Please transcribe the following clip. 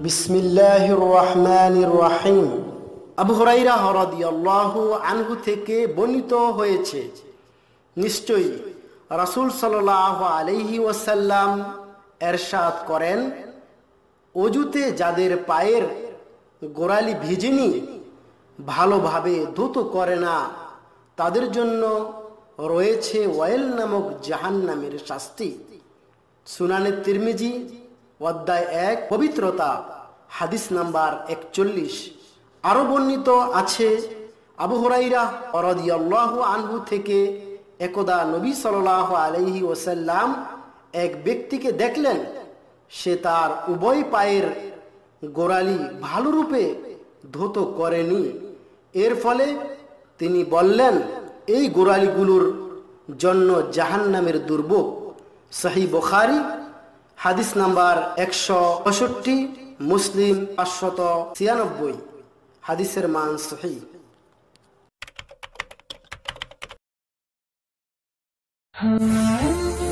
বিসমিল্লাহির রহমানির রহিম। আবু হুরায়রা রাদিয়াল্লাহু আনহু থেকে বর্ণিত হয়েছে, নিশ্চয়ই রাসূল সাল্লাল্লাহু আলাইহি ওয়াসাল্লাম ইরশাদ করেন, অজুতে যাদের পায়ের গোড়ালি ভিজেনি, ভালোভাবে ধুত করে না, তাদের জন্য রয়েছে ওয়াইল নামক জাহান্নামের শাস্তি। সুনানে তিরমিজি অধ্যায় 1 পবিত্রতা হাদিস নাম্বার 41। আরো বর্ণিত আছে, আবু হুরায়রা রাদিয়াল্লাহু আনহু থেকে একদা নবী সাল্লাল্লাহু আলাইহি ওয়াসাল্লাম এক ব্যক্তিকে দেখলেন, সে তার উভয় পায়ের গোড়ালি ভালোরূপে ধুত করেনি। এর ফলে তিনি বললেন, এই গোড়ালিগুলোর জন্য জাহান্নামের দুর্ভোগ। সহিহ বুখারী হাদিস নাম্বার 165, মুসলিম 596, হাদিসের মান সহিহ।